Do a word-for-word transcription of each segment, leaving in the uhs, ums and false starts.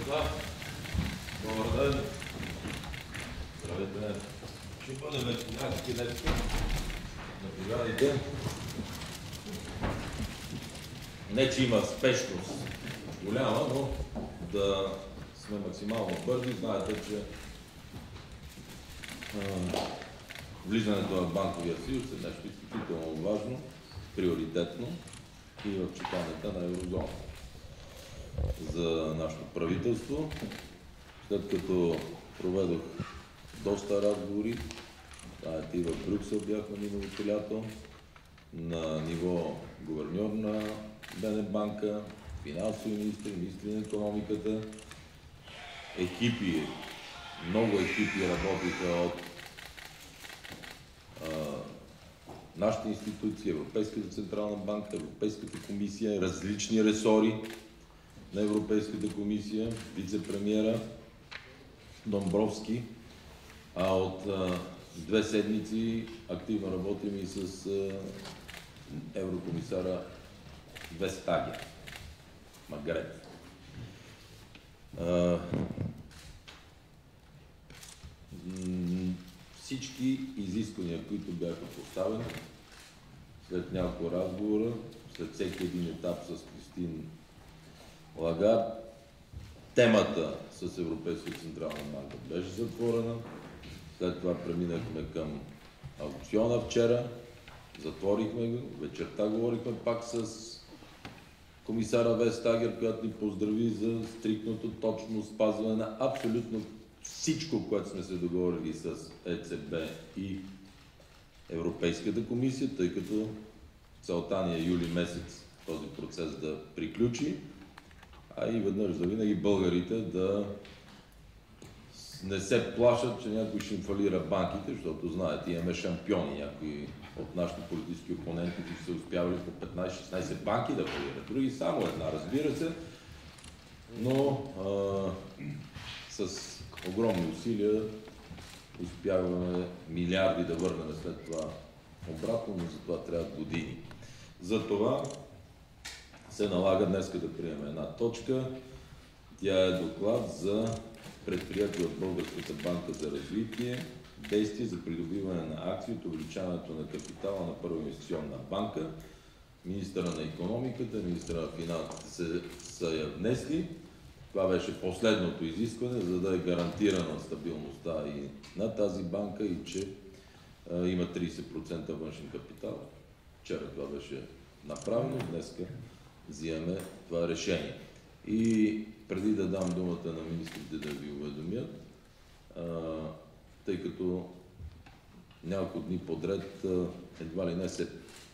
господа, добър ден. Здравейте. Ще бъде вече някакви днеска. Наблюдайте. Не, че има спешност голяма, но да сме максимално бързи. Знаете, че а, влизането в банковия съюз е нещо изключително важно, приоритетно и в читанията на еврозона. За нашето правителство, след като проведох доста разговори, знаете, и в Брюксел бяхме миналото лято, на ниво гуверньор на БНБанка, финансови министри, министри на икономиката, екипи, много екипи работиха от а, нашите институции, Европейската централна банка, Европейската комисия, различни ресори на Европейската комисия, вице-премиера Домбровски, а от а, две седмици активно работим и с а, еврокомисара Вестагер, Маргарет. А, всички изисквания, които бяха поставени, след няколко разговора, след всеки един етап с Кристин Лагард, темата с Европейската централна банка беше затворена. След това преминахме към аукциона вчера, затворихме го, вечерта говорихме пак с комисара Вестагер, която ни поздрави за стриктното точно спазване на абсолютно всичко, което сме се договорили с ЕЦБ и Европейската комисия, тъй като целта ни е юли месец този процес да приключи, а и веднъж за винаги българите да не се плашат, че някой ще им фалира банките, защото знаете, имаме шампиони, някои от нашите политически опоненти, които са успявали по петнайсет-шестнайсет банки да фалират. Други само една, разбира се, но а, с огромни усилия успяваме милиарди да върнем след това обратно, но за това трябва години. За това се налага днес да приемем една точка. Тя е доклад за предприятие от Българската банка за развитие, действие за придобиване на акции от увеличаването на капитала на Първа инвестиционна банка. Министъра на икономиката, министъра на финансите се, са я внесли. Това беше последното изискване, за да е гарантирана стабилността и на тази банка и че а, има трийсет процента външен капитал. Вчера това беше направено, днеска взимаме това решение. И преди да дам думата на министрите да ви уведомят, а, тъй като няколко дни подред а, едва ли не се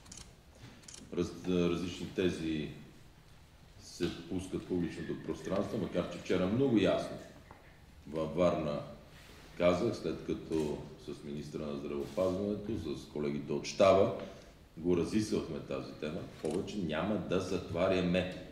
раз, различни тези се пускат в публичното пространство, макар че вчера много ясно във Варна казах, след като с министра на здравеопазването, с колегите от щаба, го разисквахме тази тема, повече няма да затваряме.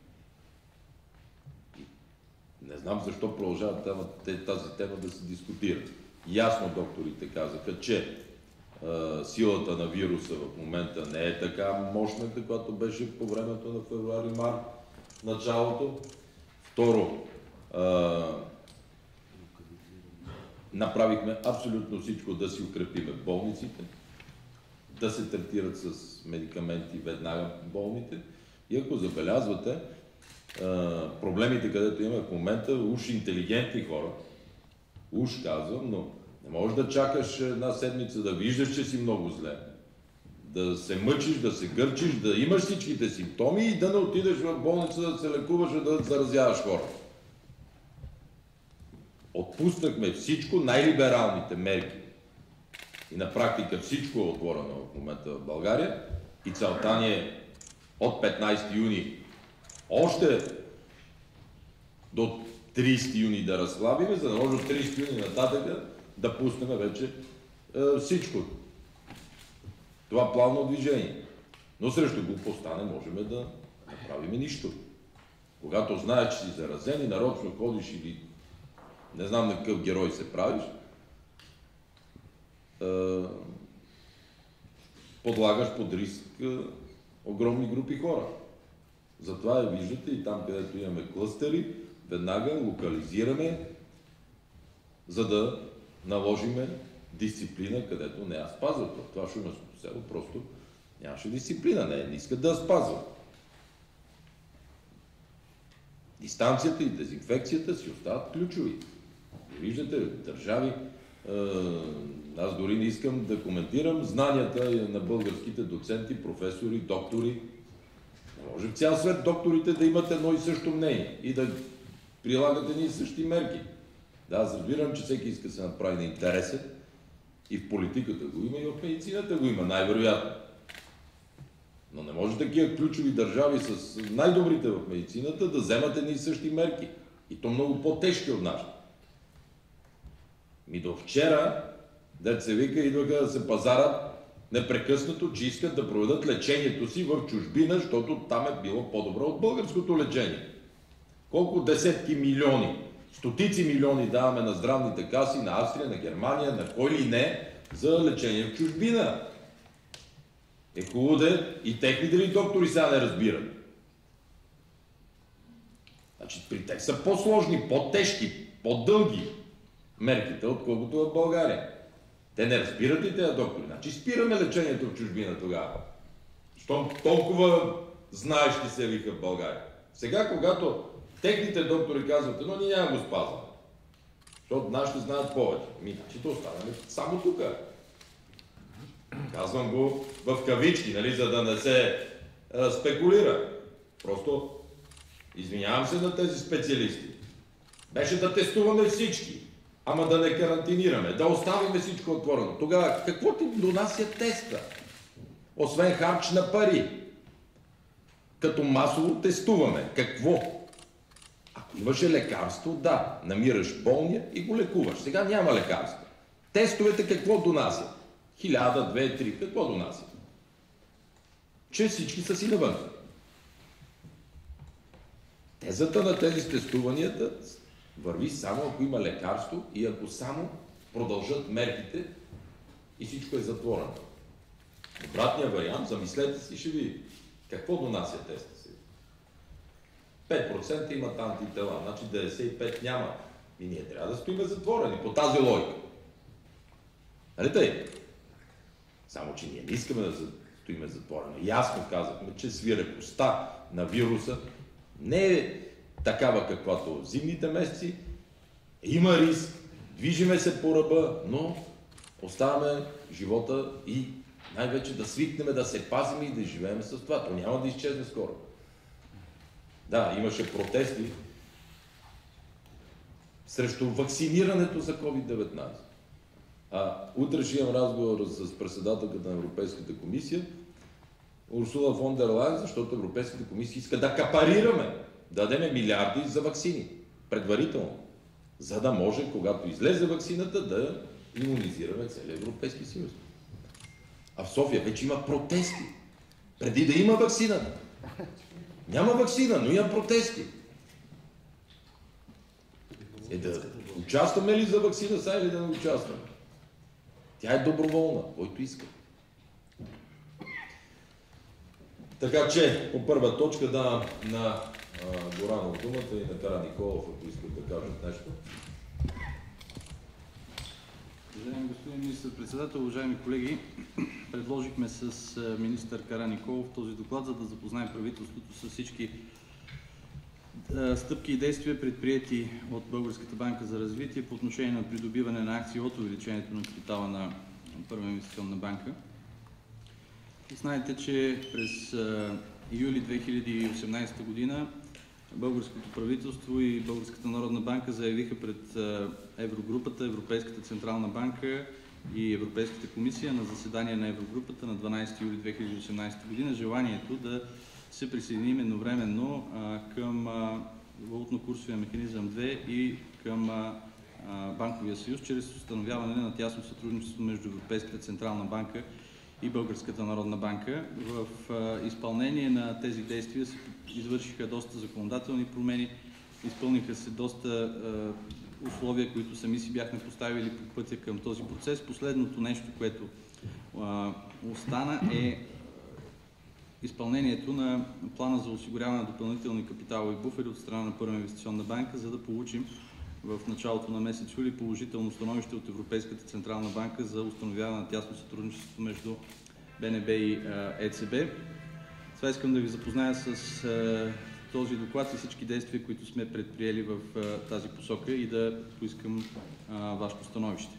Не знам защо продължава тази тема да се дискутира. Ясно докторите казаха, че а, силата на вируса в момента не е така мощна, каквато беше по времето на февруари-март, началото. Второ, а, направихме абсолютно всичко да си укрепиме болниците, да се третират с медикаменти веднага болните. И ако забелязвате, проблемите, където има в момента, уж интелигентни хора, уж казвам, но не можеш да чакаш една седмица да виждаш, че си много зле, да се мъчиш, да се гърчиш, да имаш всичките симптоми и да не отидеш в болница да се лекуваш, да заразяваш хора. Отпуснахме всичко, най-либералните мерки. И на практика всичко е отворено в момента в България и целта ни е от петнайсети юни още до трийсети юни да разхлабиме, за да може от трийсети юни нататък да пуснем вече е, всичко. Това плавно движение. Но срещу глупостта не можем да направим нищо. Когато знаеш, че си заразен и нарочно ходиш или не знам на какъв герой се правиш, е, подлагаш под риск е, огромни групи хора. Затова я виждате и там, където имаме клъстери, веднага локализираме, за да наложиме дисциплина, където не я спазват. В това шуменското село просто нямаше дисциплина, не, не искат да я спазват. Дистанцията и дезинфекцията си остават ключови. Виждате, държави, аз дори не искам да коментирам знанията на българските доценти, професори, доктори. Не може в цял свет докторите да имат едно и също мнение и да прилагат едни и същи мерки. Да, аз разбирам, че всеки иска да се направи на интересен и в политиката го има, и в медицината го има, най-вероятно. Но не може такива ключови държави с най-добрите в медицината да вземат едни и същи мерки. И то много по-тежки от нашите. Ми до вчера, дет се вика, идваха да се пазарат непрекъснато, че искат да проведат лечението си в чужбина, защото там е било по-добро от българското лечение. Колко десетки милиони, стотици милиони даваме на здравните каси, на Австрия, на Германия, на кой ли не, за лечение в чужбина. Е хубаво да и техните ли доктори сега не разбират. Значи при тях са по-сложни, по-тежки, по-дълги мерките, отколкото в България. Те не разбират ли тези доктори? Значи спираме лечението в чужбина тогава. Щом толкова знаещи се виха в България. Сега, когато техните доктори казват, но ние няма го спазваме, защото нашите знаят повече. Ми, значи то оставаме само тук. Казвам го в кавички, нали, за да не се а, спекулира. Просто извинявам се на тези специалисти. Беше да тестуваме всички, ама да не карантинираме, да оставим всичко отворено. Тогава какво ти донася теста? Освен харч на пари. Като масово тестуваме. Какво? Ако имаше лекарство, да, намираш болния и го лекуваш. Сега няма лекарство. Тестовете какво донасят? Хиляда, две, три, какво донасят? Че всички са си навън. Тезата на тези тестуванията върви само ако има лекарство и ако само продължат мерките и всичко е затворено. Обратният вариант, замислете си, ще ви какво донася теста си. пет процента имат антитела, значи деветдесет и пет няма. И ние трябва да стоиме затворени по тази логика. Нали тъй? Само, че ние не искаме да стоиме затворени. Ясно казахме, че свирепостта на вируса не е такава, каквато в зимните месеци. Има риск, движиме се по ръба, но оставаме живота и най-вече да свикнем, да се пазим и да живеем с това. То няма да изчезне скоро. Да, имаше протести срещу вакцинирането за ковид деветнайсет. А утре ще имам разговор с председателката на Европейската комисия, Урсула фон дер Лайен, защото Европейската комисия иска да капарираме, да дадем милиарди за ваксини, предварително, за да може, когато излезе ваксината, да имунизираме целия Европейски съюз. А в София вече има протести, преди да има ваксината. Няма ваксина, но има протести. Е да участваме ли за ваксина сега или да не участваме? Тя е доброволна, който иска. Така че, по първа точка да на Горанов думата и на Караниколов, ако искат да кажат нещо. Уважаеми господин министър-председател, уважаеми колеги, предложихме с министър Караниколов този доклад, за да запознаем правителството с всички стъпки и действия, предприети от Българската банка за развитие по отношение на придобиване на акции от увеличението на капитала на Първа инвестиционна банка. И знаете, че през юли две хиляди и осемнадесета година българското правителство и Българската народна банка заявиха пред Еврогрупата, Европейската централна банка и Европейската комисия на заседание на Еврогрупата на дванадесети юли две хиляди и осемнадесета година желанието да се присъединим едновременно а, към валутно-курсовия механизъм две и към а, Банковия съюз, чрез установяване на тясно сътрудничество между Европейската централна банка и Българската народна банка. В а, изпълнение на тези действия се извършиха доста законодателни промени, изпълниха се доста а, условия, които сами си бяхме поставили по пътя към този процес. Последното нещо, което а, остана, е изпълнението на плана за осигуряване на допълнителни капиталови буфери от страна на Първа инвестиционна банка, за да получим в началото на месец юли положително становище от Европейската централна банка за установяване на тясно сътрудничество между Б Н Б и Е Ц Б. Това искам да ви запозная с този доклад и всички действия, които сме предприели в тази посока и да поискам вашето становище.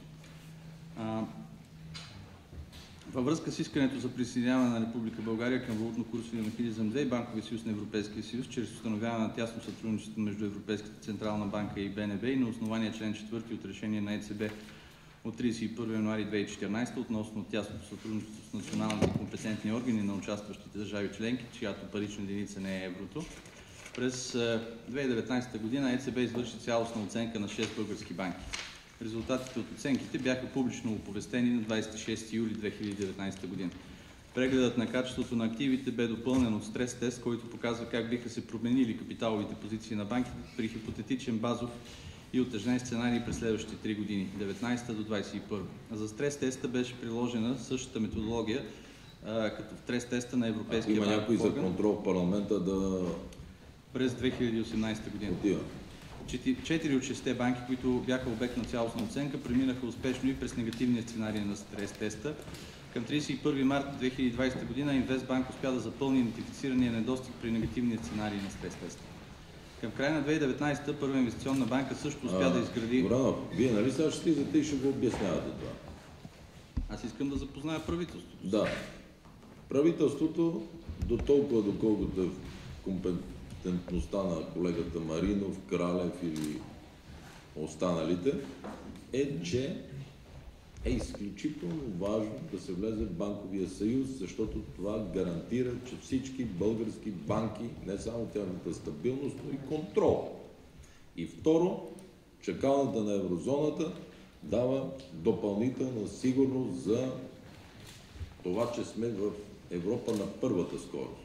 Във връзка с искането за присъединяване на Република България към валутно-курсовия механизъм две и Банковия съюз на Европейския съюз, чрез установяване на тясно сътрудничество между Европейската централна банка и Б Н Б и на основание член четвърти от решение на Е Ц Б от тридесет и първи януари две хиляди и четиринадесета относно тясното сътрудничество с националните компетентни органи на участващите държави членки, чиято парична единица не е еврото. През две хиляди и деветнадесета година Е Ц Б извърши цялостна оценка на шест български банки. Резултатите от оценките бяха публично оповестени на двадесет и шести юли две хиляди и деветнадесета година. Прегледът на качеството на активите бе допълнен от стрес-тест, който показва как биха се променили капиталовите позиции на банките при хипотетичен базов и утежнен сценарий през следващите три години, деветнадесета до двадесет и първа. За стрес-теста беше приложена същата методология, като в стрес-теста на Европейския банков орган. Има някой за контрол в парламента да... През две хиляди и осемнадесета година. Отива. Четири от шестте банки, които бяха обект на цялостна оценка, преминаха успешно и през негативния сценарий на стрес-теста. Към тридесет и първи март две хиляди и двадесета година Инвестбанк успя да запълни идентифицирания недостиг при негативния сценарий на стрес-теста. Към края на две хиляди и деветнадесета Първа инвестиционна банка също успя а, да изгради... Горанов, вие нали сега ще слизате и ще го обяснявате това? Аз искам да запозная правителството. Да. Правителството до толкова, доколкото е в компетентността на колегата Маринов, Кралев или останалите, е, че е изключително важно да се влезе в банковия съюз, защото това гарантира, че всички български банки, не само тяхната стабилност, но и контрол. И второ, чакалната на еврозоната дава допълнителна сигурност за това, че сме в Европа на първата скорост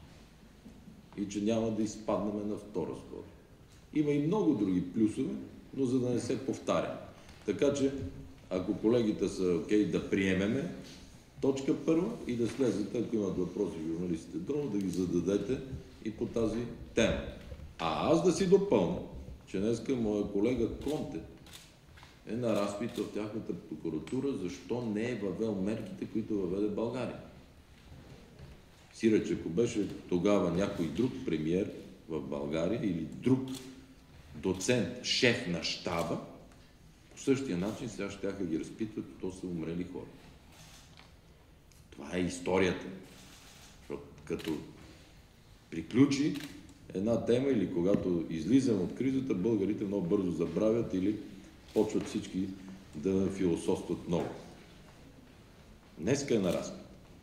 и че няма да изпаднем на втора скорост. Има и много други плюсове, но за да не се повтарям. Така че, ако колегите са окей, да приемеме точка първа и да слезете, ако имат въпроси журналистите долу, да ги зададете и по тази тема. А аз да си допълня, че днеска моя колега Конте е на разпит в тяхната прокуратура, защо не е въвел мерките, които въведе България. Сиреч, ако беше тогава някой друг премиер в България или друг доцент, шеф на щаба, по същия начин сега ще ги разпитват, то са умрели хора. Това е историята. Защото като приключи една тема или когато излизам от кризата, българите много бързо забравят или почват всички да философстват много. Днеска е на разпит.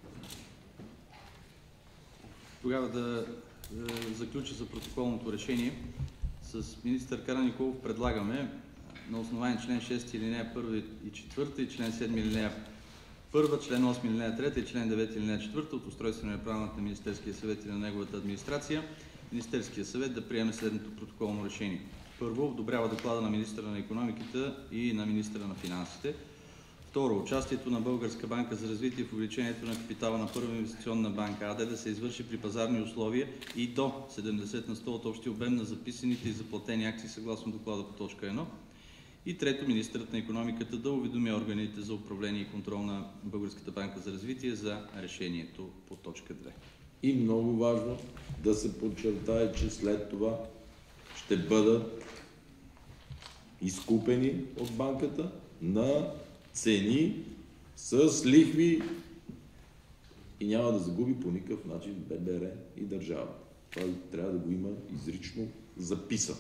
Тогава да е, заключа за протоколното решение. С министър Караниколов предлагаме на основание член шести алинея първа и четвърта и член седми алинея първа, член осми алинея трета и член девети алинея четвърта от устройствения правилник на Министерския съвет и на неговата администрация, Министерския съвет да приеме следното протоколно решение. Първо, одобрява доклада на министъра на икономиката и на министъра на финансите. Второ, участието на Българска банка за развитие в увеличението на капитала на Първа инвестиционна банка АД да се извърши при пазарни условия и до седемдесет на сто от общия обем на записаните и заплатени акции съгласно доклада по точка едно. И трето, министърът на икономиката да уведоми органите за управление и контрол на Българската банка за развитие за решението по точка две. И много важно да се подчертае, че след това ще бъдат изкупени от банката на цени с лихви и няма да загуби по никакъв начин Б Б Р и държава. Това трябва да го има изрично записано.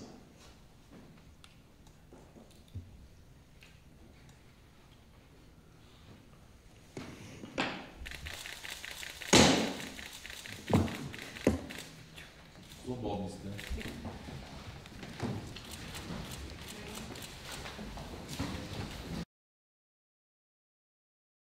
Свободни сте.